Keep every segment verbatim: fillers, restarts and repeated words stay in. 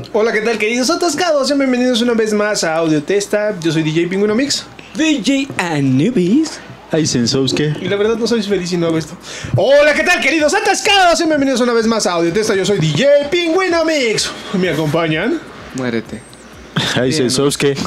Hola, ¿qué tal, queridos atascados? Sean bienvenidos una vez más a Audio Testa. Yo soy D J Pingüino Mix. D J Anubis. Ay, Sensouske. Y la verdad no soy feliz si no hago esto. Hola, ¿qué tal, queridos atascados? Sean bienvenidos una vez más a Audio Testa. Yo soy D J Pingüino Mix. ¿Me acompañan? Muérete. Ay, Sensouske. Y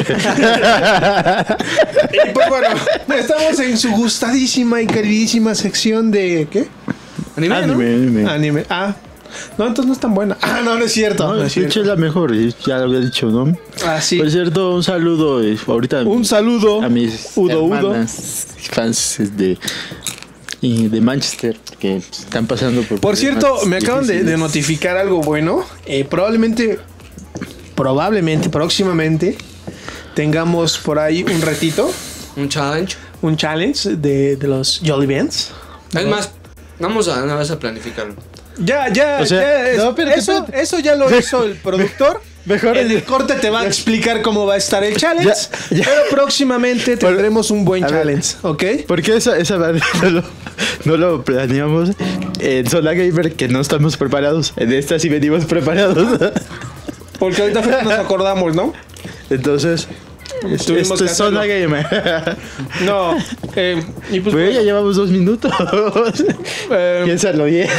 pues bueno, estamos en su gustadísima y queridísima sección de... ¿qué? Anime, Anime, ¿no? anime. Anime. Ah, no, entonces no es tan buena. Ah, no, no es cierto. No, No es de hecho cierto. es la mejor, ya lo había dicho, ¿no? Ah, sí. Por cierto, un saludo eh, ahorita Un saludo. a mis Udo, Udo. hermanas fans de, y de Manchester que están pasando por Por cierto, problemas me acaban de, de difíciles. notificar algo bueno. Eh, probablemente, probablemente, próximamente, tengamos por ahí un retito, Un challenge. un challenge de, de los Jolly Bands. Es más, vamos a una vez a planificarlo. Ya, ya, O sea, ya es- no, pero eso, espérate. eso ya lo hizo el productor. Mejor En el el- corte te va a explicar cómo va a estar el challenge. Ya, ya. Pero próximamente tendremos un buen A ver. challenge, ¿ok? Porque esa, esa vez no lo, no lo planeamos en Zona Gamer, que no estamos preparados. En esta sí venimos preparados. Porque ahorita fue que nos acordamos, ¿no? Entonces, Tuvimos esto que es Zona hacerlo. Gamer. No. Eh, y pues, Pues ya llevamos dos minutos. eh, Piénsalo bien.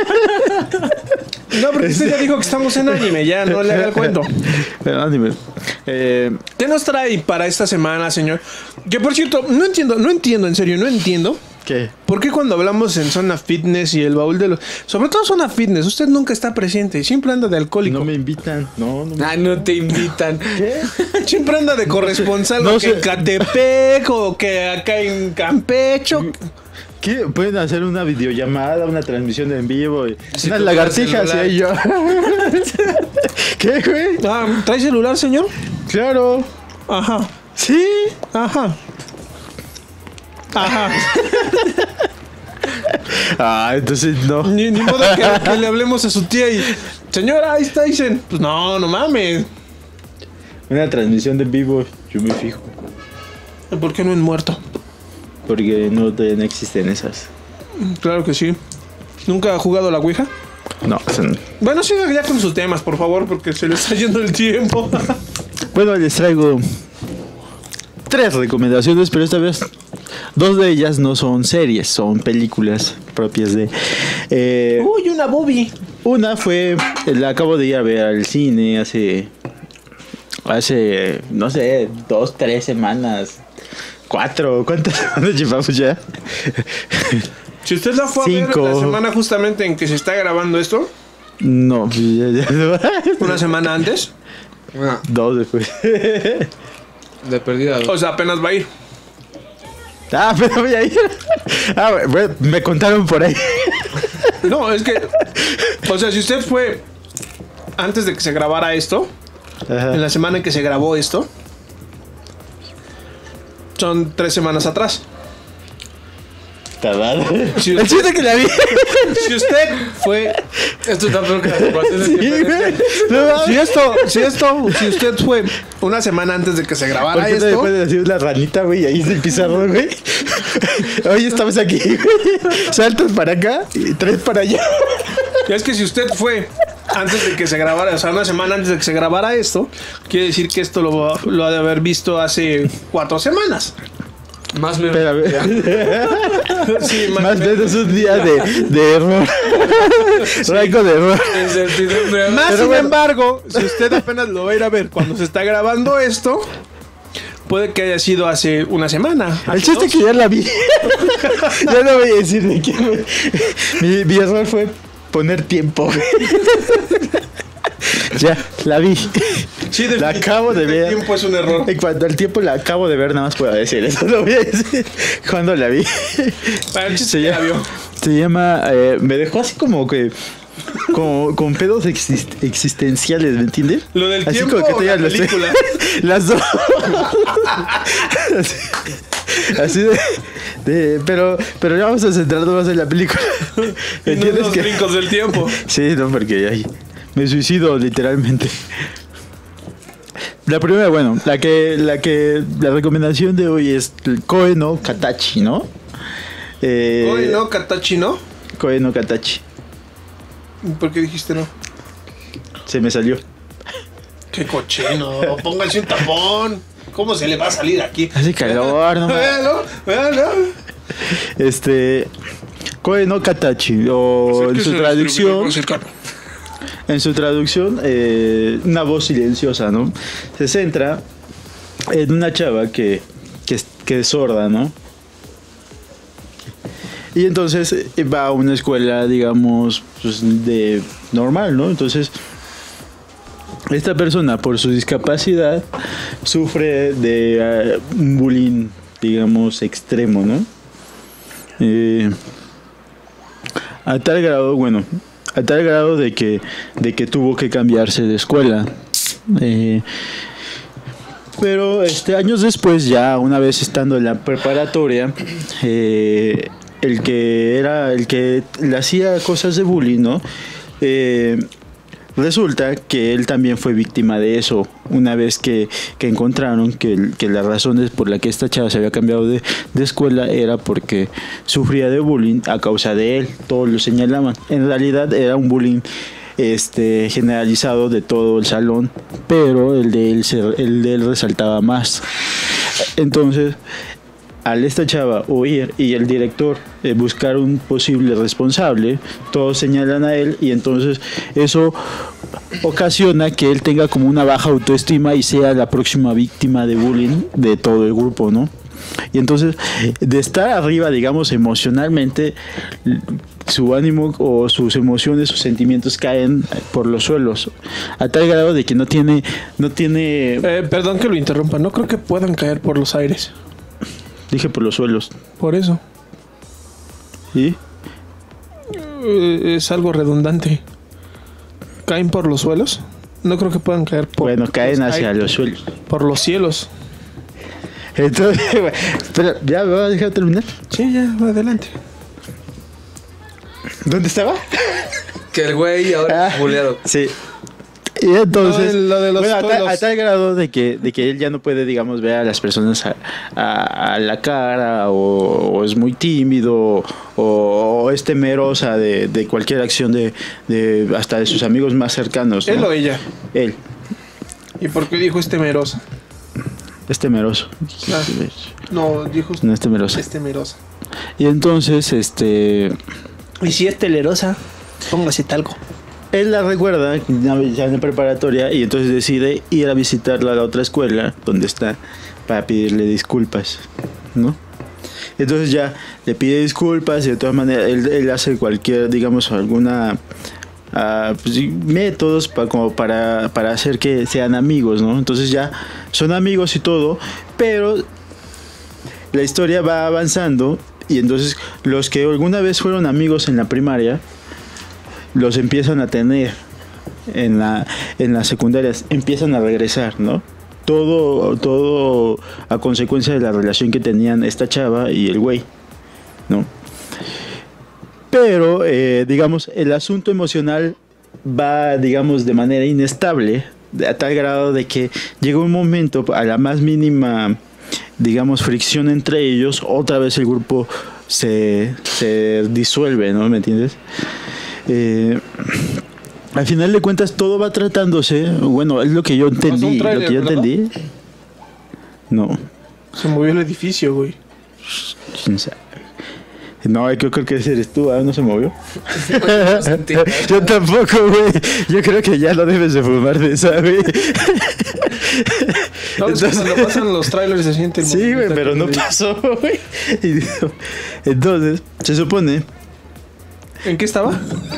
no, porque usted ya dijo que estamos en anime, ya no le haga el cuento. Pero anime. Eh, ¿Qué nos trae para esta semana, señor? Que por cierto, no entiendo, no entiendo, en serio, no entiendo. ¿Qué? ¿Por qué cuando hablamos en zona fitness y el baúl de los... Sobre todo zona fitness, usted nunca está presente, siempre anda de alcohólico. No me invitan. No, no me... Ah, no te invitan. ¿Qué? Siempre anda de corresponsal, No o que sé. en Catepec o que acá en Campecho. ¿Qué? Pueden hacer una videollamada, una transmisión en vivo. Y... Si unas tú lagartijas traes y yo. ¿Qué, güey? Ah, ¿trae celular, señor? Claro. Ajá, Sí. ajá. Ajá. Ah, entonces no. Ni, ni modo que, que le hablemos a su tía y... Señora, ahí está, dicen. Pues no, no mames. Una transmisión de en vivo, yo me fijo. ¿Por qué no en muerto? Porque no, todavía no existen esas. Claro que sí. ¿Nunca ha jugado a la Ouija? No, son... Bueno, siga ya con sus temas, por favor, porque se le está yendo el tiempo. Bueno, les traigo tres recomendaciones, pero esta vez dos de ellas no son series, son películas propias de... Eh, Uy, una Bobby. una fue, la acabo de ir a ver al cine hace, hace, no sé, dos, tres semanas, cuatro, ¿cuántas semanas llevamos ya? Si usted la fue a ver Cinco. la semana justamente en que se está grabando esto, No, ya, ya, una semana antes, Ah, dos después. de perdida. o sea, apenas va a ir. Ah, pero voy a ir. Ah, bueno, me contaron por ahí. No, es que, o sea, si usted fue antes de que se grabara esto, Ajá. en la semana en que se grabó esto, son tres semanas atrás. Tabada. Si El usted, chiste que la vi. si usted fue, Esto está peor que las ecuaciones Sí, que güey. parecen. No mames. si esto, si esto, si usted fue una semana antes de que se ¿Por grabara qué no le esto, puedes decir una ranita, güey? Ahí es el pizarrón, güey. Oye, estamos aquí, güey. Saltas para acá y tres para allá. es que si usted fue antes de que se grabara, o sea, una semana antes de que se grabara esto, quiere decir que esto lo, lo ha de haber visto hace cuatro semanas. Más menos. Espérame. Sí, Más o menos un día de, de error. Rango de error. Incertidumbre. Más Pero sin bueno. embargo, si usted apenas lo va a ir a ver cuando se está grabando esto, puede que haya sido hace una semana. El hace chiste dos. que ya la vi. Ya no voy a decir de qué, güey. Mi, mi error fue poner tiempo, güey. Ya, la vi. Sí, La acabo de ver. El tiempo es un error. En cuanto al tiempo la acabo de ver, nada más puedo decir eso. Lo voy a decir cuando la vi. Para el chiste Se que la llama, vio. se llama eh, me dejó así como que como con pedos exist- existenciales, ¿me entiendes? ¿Lo del así tiempo como que o te la digan los- película? las dos. así, así de, de- pero pero ya vamos a centrarnos más en la película. Y no ¿Entiendes los que? brincos del tiempo. Sí, no, porque ay, me suicido literalmente. La primera, bueno, la que, la que, la recomendación de hoy es el Koe no Katachi, ¿no? Eh, Oye, no, Katachi, ¿no? Koe no Katachi. ¿Por qué dijiste no? Se me salió. Qué cochino. Pónganse un tapón. ¿Cómo se le va a salir aquí? Hace calor, no. Véalo, véalo. Este. Koe no Katachi, o en su traducción. En su traducción, eh, una voz silenciosa, ¿no? Se centra en una chava que, que, que es sorda, ¿no? Y entonces eh, va a una escuela, digamos, pues, de normal, ¿no? Entonces, esta persona, por su discapacidad, sufre de uh, un bullying, digamos, extremo, ¿no? Eh, a tal grado, bueno, a tal grado de que, de que tuvo que cambiarse de escuela. Eh, pero este, años después, ya una vez estando en la preparatoria, eh, el que era, el que le hacía cosas de bullying, ¿no? Eh, Resulta que él también fue víctima de eso. Una vez que, que encontraron que, que las razones por las que esta chava se había cambiado de, de escuela era porque sufría de bullying a causa de él. Todos lo señalaban. En realidad era un bullying este, generalizado de todo el salón, pero el de él, se, el de él resaltaba más. Entonces, al esta chava oír y el director eh, buscar un posible responsable, todos señalan a él y entonces eso ocasiona que él tenga como una baja autoestima y sea la próxima víctima de bullying de todo el grupo, ¿no? Y entonces, de estar arriba, digamos, emocionalmente, su ánimo o sus emociones, sus sentimientos caen por los suelos, a tal grado de que no tiene, no tiene... Eh, perdón que lo interrumpa, no creo que puedan caer por los aires. Dije por los suelos. Por eso. ¿Y? Eh, es algo redundante. ¿Caen por los suelos? No creo que puedan caer por... Bueno, caen los hacia aires, los suelos. por los cielos. Entonces, espera, ¿ya me vas a dejar terminar? Sí, ya, adelante. ¿Dónde estaba? Que el güey ahora es buleado. Sí. Y entonces, Lo de- lo de los bueno, a, tal, suelos. a tal grado de que, de que él ya no puede, digamos, ver a las personas a, a- a la cara, o, o es muy tímido, o, o es temerosa de, de cualquier acción de, de hasta de sus amigos más cercanos, ¿no? ¿Él o ella? Él, ¿Y por qué dijo es temerosa? es temeroso. Ah, no, dijo No es temeroso. es temerosa. Y entonces, este... Y si es telerosa, póngase talco. Él la recuerda ya en la preparatoria y entonces decide ir a visitarla a la otra escuela donde está para pedirle disculpas, ¿no? Entonces ya le pide disculpas y de todas maneras él, él hace cualquier, digamos, alguna uh, pues, métodos para, como para, para hacer que sean amigos, ¿no? Entonces ya son amigos y todo, pero la historia va avanzando y entonces los que alguna vez fueron amigos en la primaria los empiezan a tener en la en las secundarias, empiezan a regresar, ¿no? Todo todo a consecuencia de la relación que tenían esta chava y el güey, ¿no? Pero eh, digamos el asunto emocional va, digamos, de manera inestable, a tal grado de que llega un momento, a la más mínima, digamos, fricción entre ellos, otra vez el grupo se, se disuelve, ¿no? ¿Me entiendes? Eh, al final de cuentas todo va tratándose, bueno, es lo que yo entendí, tráiler, lo que yo ¿verdad? entendí. No, Se movió el edificio, güey. quién sabe. No, yo creo que ese eres tú, ¿ah? ¿No se movió? No sentí nada. Yo tampoco, güey. Yo creo que ya no debes de fumar de esa, güey. No, es que cuando pasan los trailers se siente el Sí, güey, movimiento pero no que- pasó, güey. Y digo, entonces, se supone, ¿En qué estaba?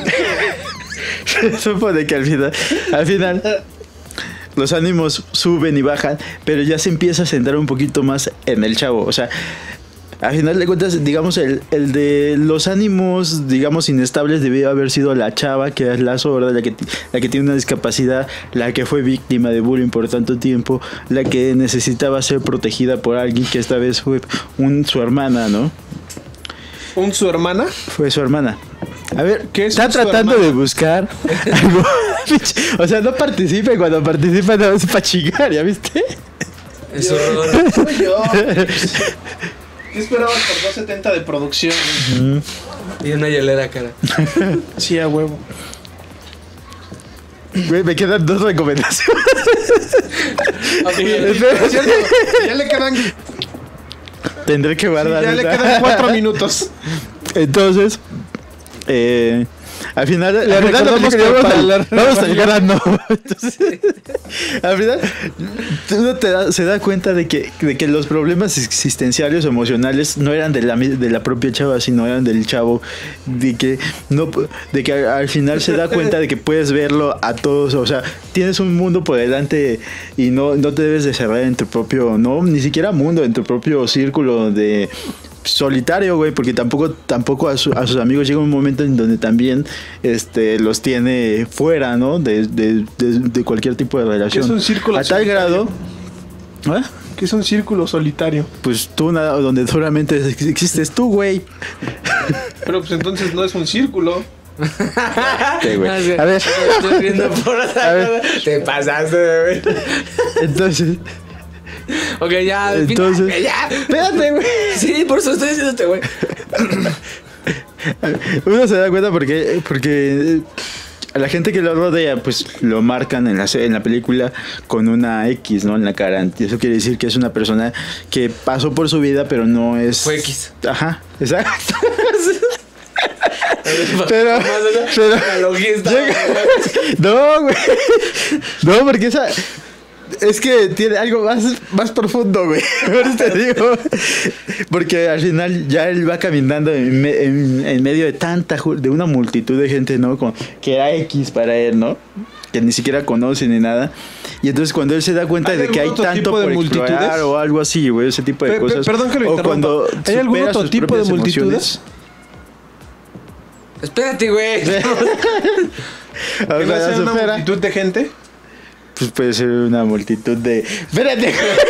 se supone que al final, al final, los ánimos suben y bajan, pero ya se empieza a centrar un poquito más en el chavo. O sea, al final de cuentas, digamos, el, el de los ánimos, digamos, inestables debió haber sido la chava, que es la sorda, la que, la que tiene una discapacidad, la que fue víctima de bullying por tanto tiempo, la que necesitaba ser protegida por alguien que esta vez fue un, su hermana, ¿no? ¿Un su hermana? Fue su hermana. A ver, ¿Qué es está su tratando hermana? de buscar algo. O sea, no participa y cuando participa no es para chingar, ¿ya viste? Es horror. Soy yo. ¿Qué esperabas por doscientos setenta de producción? Y una hielera, cara. Sí, a huevo. Güey, me quedan dos recomendaciones. Y, y, por cierto, ya le quedan, Tendré que sí, guardar. ya le esa. quedan cuatro minutos. Entonces, eh, al final, Le al final recordamos la película que vamos, para a, la- vamos a llegar a no. Entonces, al final, uno te da- se da cuenta de que, de que los problemas existenciales o emocionales no eran de la, mi- de la propia chava, sino eran del chavo. De que, no, de que al, al final se da cuenta de que puedes verlo a todos. O sea, tienes un mundo por delante y no, no te debes de cerrar en tu propio, no, ni siquiera mundo, en tu propio círculo de solitario, güey, porque tampoco tampoco a, su- a sus amigos llega un momento en donde también este los tiene fuera, ¿no? De, de, de, de cualquier tipo de relación. Es un círculo a tal solitario. grado, ¿eh? Que es un círculo solitario. Pues tú nada, donde solamente ex- existes tú, güey. Pero pues entonces no es un círculo. Sí, güey. Ah, sí. A ver, Estoy viendo por A ver. Te pasaste, güey. entonces, Ok, ya. al fin- Entonces- ya. espérate, güey. Sí, por eso estoy diciéndote, güey. Uno se da cuenta porque porque a la gente que lo rodea, pues lo marcan en la, se- en la película con una X, ¿no? En la cara. Y eso quiere decir que es una persona que pasó por su vida, pero no es. Fue X. Ajá, exacto. Pero- Más de la- pero- analogista, Llega- güey. No, güey. No, porque esa. Es que tiene algo más, más profundo, güey. Por eso te digo. Porque al final ya él va caminando en, me- en- en medio de tanta, ju- de una multitud de gente, ¿no? Con, que era X para él, ¿no? Que ni siquiera conoce ni nada. Y entonces cuando él se da cuenta ¿Hay de que hay algún otro tanto tipo de por explorar multitudes? o algo así, güey, ese tipo de Pe- pe- cosas. perdón que lo o interrumpa. cuando ¿Hay algún supera otro sus tipo de propias multitudes? emociones. Espérate, güey. O ¿Que sea, no sea una supera. multitud de gente? Pues puede ser una multitud de. ¡Espérate!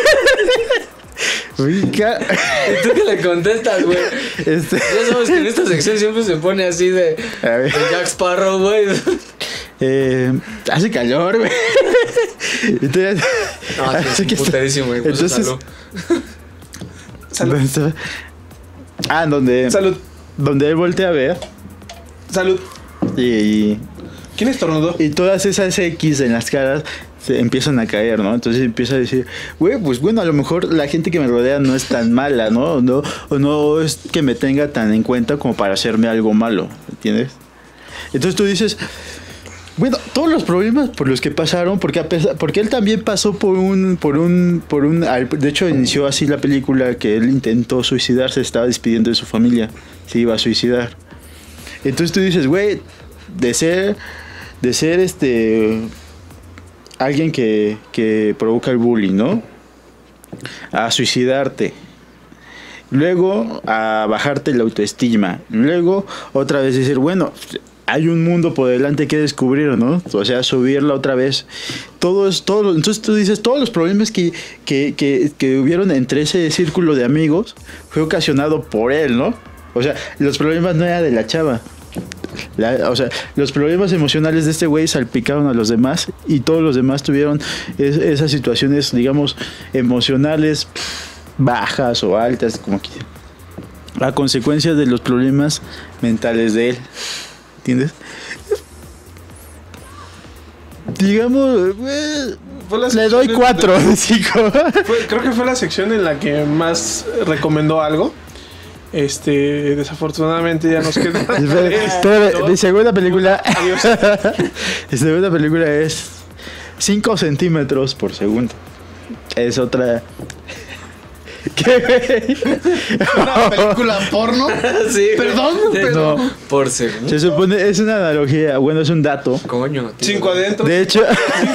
Uy, ca- ¿Y tú que le contestas, güey? este, Ya sabes que en esta sección siempre se pone así de, a ver, de Jack Sparrow, güey. eh, hace calor, güey. Entonces, No, así sí, que es está- putadísimo, güey. por eso entonces, salud. Salud. ¿dónde está? Ah, donde, Salud. donde él voltea a ver Salud. y, y, ¿Quién estornudó? y todas esas X en las caras se empiezan a caer, ¿no? Entonces empieza a decir, güey, pues bueno, a lo mejor la gente que me rodea no es tan mala, ¿no? O no, o no es que me tenga tan en cuenta como para hacerme algo malo, ¿entiendes? Entonces tú dices, bueno, todos los problemas por los que pasaron, porque a pesar, porque él también pasó por un, por un, por un, al- de hecho inició así la película que él intentó suicidarse, estaba despidiendo de su familia, se iba a suicidar. Entonces tú dices, güey, de ser, de ser este, alguien que, que provoca el bullying, ¿no? A suicidarte. Luego a bajarte la autoestima. Luego otra vez decir, bueno, hay un mundo por delante que descubrir, ¿no? O sea, subirla otra vez. Todos, todos, entonces tú dices, todos los problemas que, que, que, que hubieron entre ese círculo de amigos fue ocasionado por él, ¿no? O sea, los problemas no eran de la chava. La- o sea, los problemas emocionales de este güey salpicaron a los demás y todos los demás tuvieron es- esas situaciones, digamos, emocionales bajas o altas, como que a consecuencia de los problemas mentales de él. ¿Entiendes? Digamos, eh, Fue la le sección doy en- cuatro de cinco. Fue- creo que fue la sección en la que más recomendó algo. Este, desafortunadamente ya nos queda. Espera, mi segunda película. Adiós. Mi segunda película es cinco centímetros por segundo. Es otra. ¿Qué? Una película porno. Sí, güey. Perdón, Sí, pero- No. Por segundo. Se supone, es una analogía, bueno, es un dato. Coño, tío. Cinco adentro. De hecho,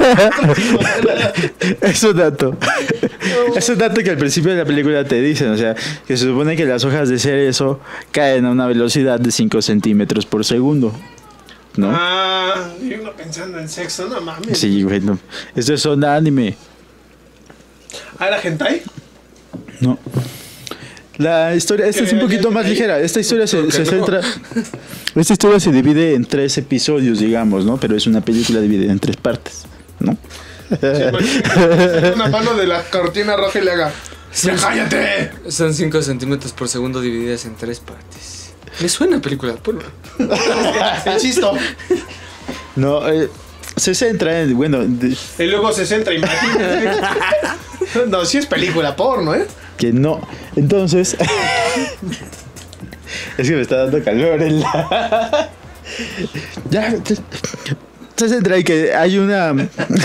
es un dato. Es un dato que al principio de la película te dicen, o sea, que se supone que las hojas de cerezo caen a una velocidad de cinco centímetros por segundo. ¿No? Ah, y uno pensando en sexo, no mames. Sí, bueno. Esto es onda anime. Ah, ¿era hentai? No. La historia, esta ¿Que es un poquito alguien más ahí? ligera. Esta historia se, ¿Por qué se no? centra. Esta historia se divide en tres episodios, digamos, ¿no? Pero es una película dividida en tres partes, ¿no? Sí, imagínate, una mano de la cortina roja y le haga. ¡Ya cállate! Son cinco centímetros por segundo divididas en tres partes. Me suena película porno. Insisto. No, eh, se centra en, bueno... De, y luego se centra, imagínate. No, sí es película porno, ¿eh? Que no. Entonces... es que me está dando calor en la... ya... Se centra en que hay una...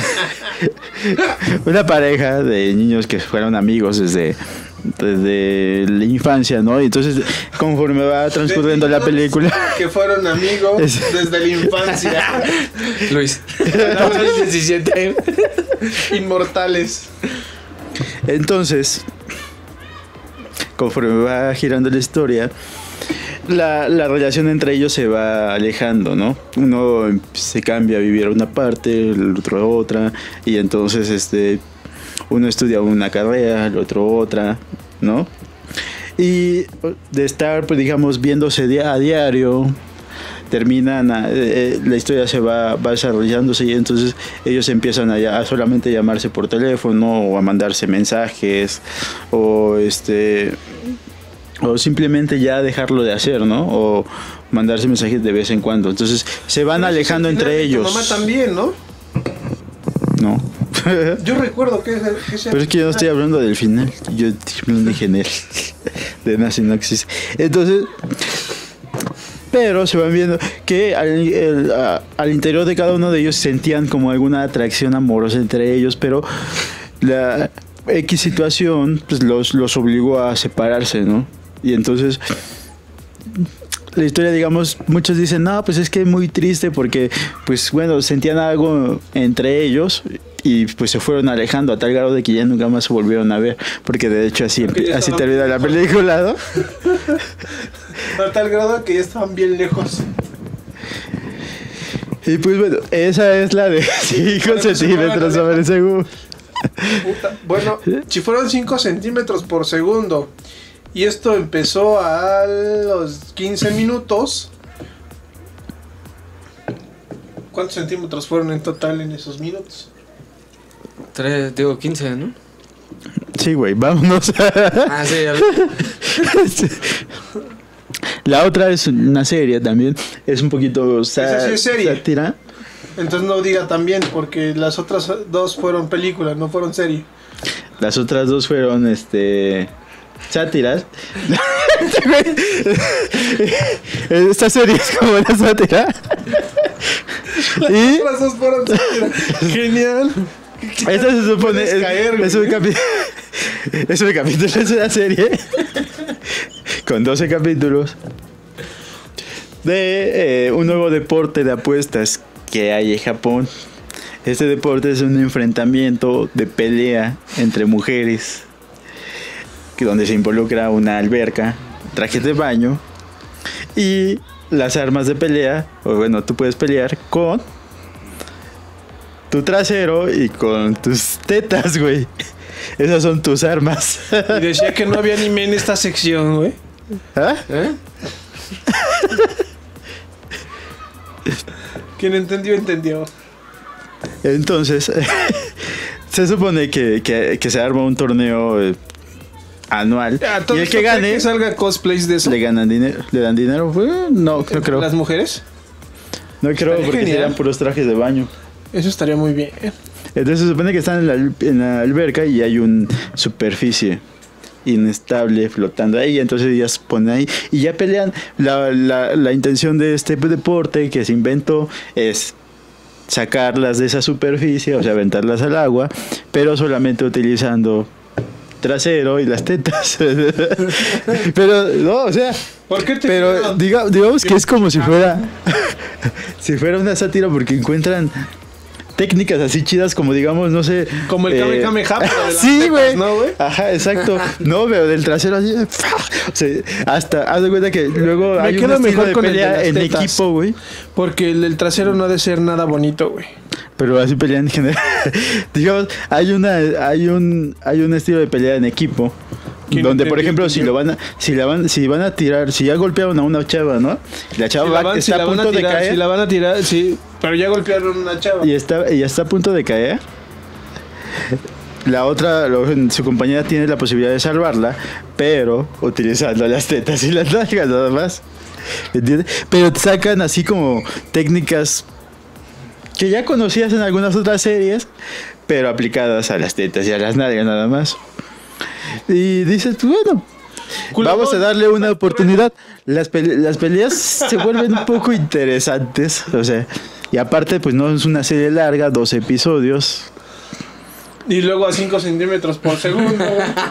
una pareja de niños que fueron amigos desde... desde la infancia, ¿no? Y entonces, conforme va transcurriendo la película... que fueron amigos desde la infancia. Luis. diecisiete. Inmortales. Entonces, conforme va girando la historia, la, la relación entre ellos se va alejando, ¿no? Uno se cambia a vivir a una parte, el otro a otra, y entonces este... uno estudia una carrera, el otro otra, ¿no? Y de estar, pues digamos, viéndose di- a diario, terminan, a, eh, la historia se va, va desarrollándose y entonces ellos empiezan a, ya, a solamente llamarse por teléfono o a mandarse mensajes o este... o simplemente ya dejarlo de hacer, ¿no? O mandarse mensajes de vez en cuando. Entonces se van Pero alejando entre ellos. Tu mamá también, ¿no? No. Yo recuerdo que, que ese... Pero es que yo no estoy hablando del final. Yo estoy hablando en general. De Nazi no existe. Entonces... pero se van viendo que al, el, a, al interior de cada uno de ellos sentían como alguna atracción amorosa entre ellos, pero la X situación pues los, los obligó a separarse, ¿no? Y entonces la historia, digamos, muchos dicen, no, pues es que es muy triste porque, pues bueno, sentían algo entre ellos y pues se fueron alejando a tal grado de que ya nunca más se volvieron a ver, porque de hecho así, así termina la película, ¿no? A tal grado que ya estaban bien lejos. Y pues bueno, esa es la de cinco centímetros sobre segundo. Puta. Bueno, si fueron cinco centímetros por segundo y esto empezó a los quince minutos, ¿cuántos centímetros fueron en total en esos minutos? Tres, digo quince, ¿no? Sí, güey, vámonos. Ah, sí, ya vi. La otra es una serie también. Es un poquito sa- Esa sí es serie. sátira. Entonces no diga también, porque las otras dos fueron películas, no fueron serie. Las otras dos fueron este sátiras. Esta serie es como una sátira. Las Y otras dos fueron sátira. Genial. esta se supone Puedes es, caer, es, un capi- es un capítulo, es una serie con doce capítulos de eh, un nuevo deporte de apuestas que hay en Japón. Este deporte es un enfrentamiento de pelea entre mujeres, que donde se involucra una alberca, trajes de baño y las armas de pelea. O bueno, tú puedes pelear con tu trasero y con tus tetas, güey. Esas son tus armas. Y decía que no había anime en esta sección, güey. ¿Ah? ¿Eh? Quien entendió, entendió. Entonces, se supone que, que, que se arma un torneo eh, anual. Ah, Y ¿todo el esto que cree gane, que salga cosplays de eso? le ganan dinero. ¿Le dan dinero? Bueno, no, no creo. ¿Las mujeres? No creo Estaría porque genial. serían puros trajes de baño. Eso estaría muy bien. Entonces se supone que están en la, en la alberca y hay una superficie inestable flotando ahí, entonces ellas se ponen ahí y ya pelean. La, la, la intención de este deporte que se inventó es sacarlas de esa superficie, o sea, aventarlas al agua, pero solamente utilizando trasero y las tetas. Pero no, o sea, ¿Por qué te pero quedan? diga, digamos que es como si fuera si fuera una sátira, porque encuentran técnicas así chidas como, digamos, no sé, Como el eh, Kame Kame Ha, pero de las sí, tetas, güey, ¿no, güey? ajá, exacto, no, pero del trasero así, o sea, hasta haz de cuenta que luego Me hay un quedo estilo mejor de con el de pelea las en tetas. equipo, güey, Porque el del trasero no ha de ser nada bonito, güey. pero así pelean en general. Digamos, hay una hay un hay un estilo de pelea en equipo ¿Quién donde, por entendió, ejemplo, si entendió? lo van a si la van si van a tirar, si ya golpearon a una chava, ¿no? La chava Si la va- van, está si la a van punto a tirar, de caer. si la van a tirar, sí. Pero ya golpearon a una chava. Y está, y está a punto de caer. La otra, lo- su compañera tiene la posibilidad de salvarla, pero utilizando las tetas y las nalgas nada más. ¿Entiendes? Pero te sacan así como técnicas que ya conocías en algunas otras series, pero aplicadas a las tetas y a las nalgas nada más. Y dices, pues bueno, vamos a darle una oportunidad. Las, pele las peleas se vuelven un poco interesantes, o sea, y aparte pues no es una serie larga, dos episodios. Y luego a cinco centímetros por segundo.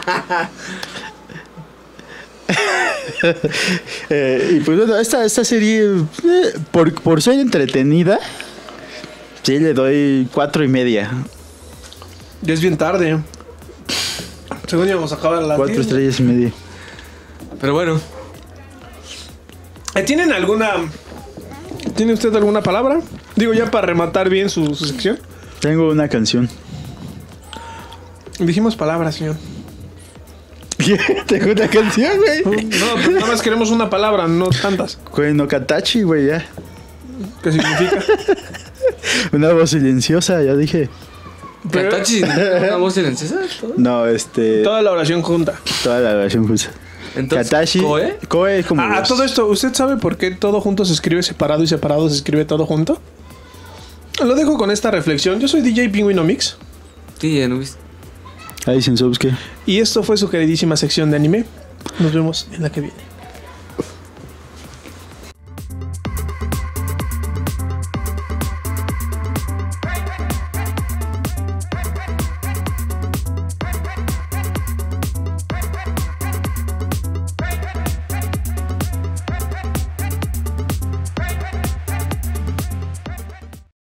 eh, y pues bueno, esta, esta serie, eh, por, por ser entretenida, sí le doy cuatro y media. Ya es bien tarde. Según íbamos a acabar a las Cuatro diez. estrellas y media. Pero bueno, ¿Tienen alguna... ¿Tiene usted alguna palabra? Digo, ya para rematar bien su, su sección. Tengo una canción. Dijimos palabras, señor. Tengo una canción, güey. No, pues nada más queremos una palabra, no tantas. Güey, no Katachi, güey, ya. ¿Qué significa? Una voz silenciosa, ya dije. Pero- Katachi, una voz silenciosa. No, este. Toda la oración junta. Toda la versión justa. Entonces, Katashi. ¿Koe? Koe es como. Ah, voz. todo esto, ¿usted sabe por qué todo junto se escribe separado y separado se escribe todo junto? Lo dejo con esta reflexión. Yo soy D J Pingüino Mix Sí, ya no viste. Ahí sin subs que. y esto fue su queridísima sección de anime. Nos vemos en la que viene.